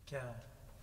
4.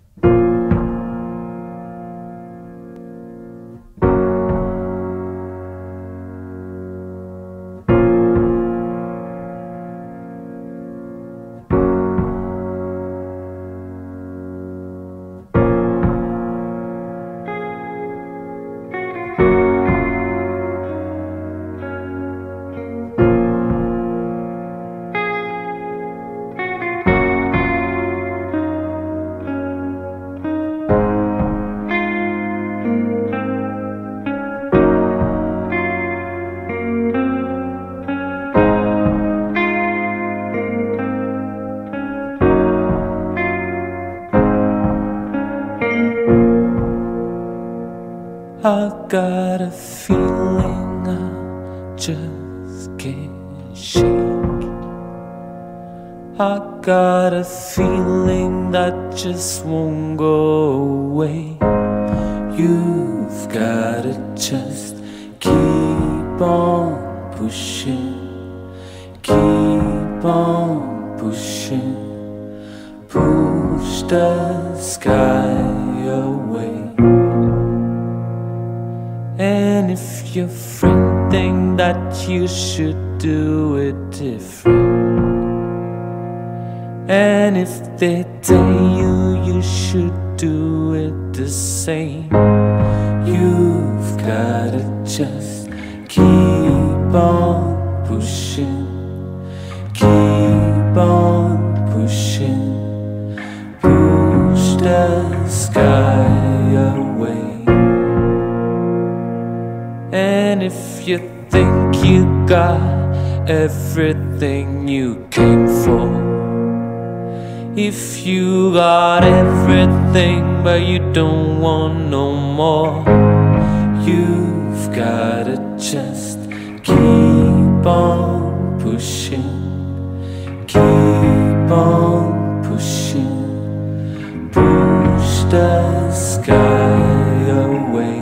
I got a feeling I just can't shake. I got a feeling that just won't go away. You've gotta just keep on pushing, keep on pushing, push the sky away. And if your friend think that you should do it different, and if they tell you you should do it the same, you've gotta just keep on pushing, keep on pushing, push the sky away. And if you think you got everything you came for, if you got everything but you don't want no more, you've gotta just keep on pushing, keep on pushing, push the sky away.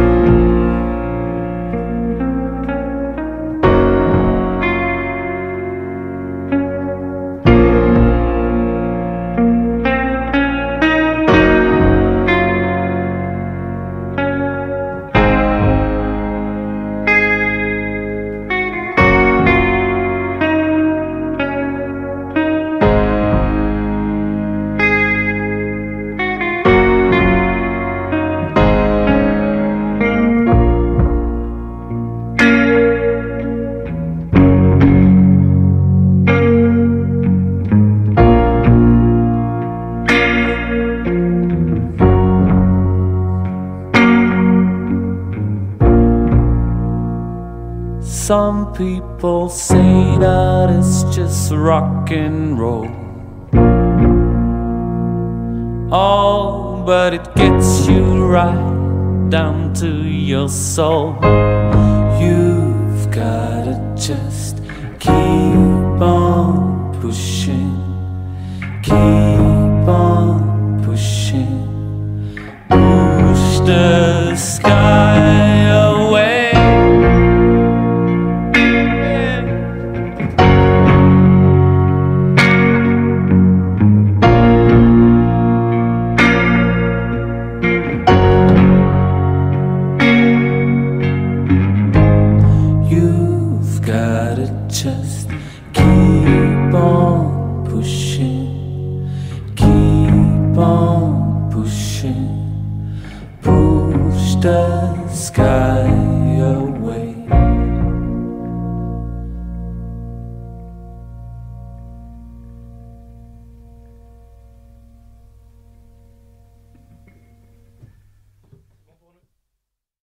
Some people say that it's just rock and roll. Oh, but it gets you right down to your soul. You've gotta just keep on pushing, keep on pushing, push the sky away. Just keep on pushing, keep on pushing, push the sky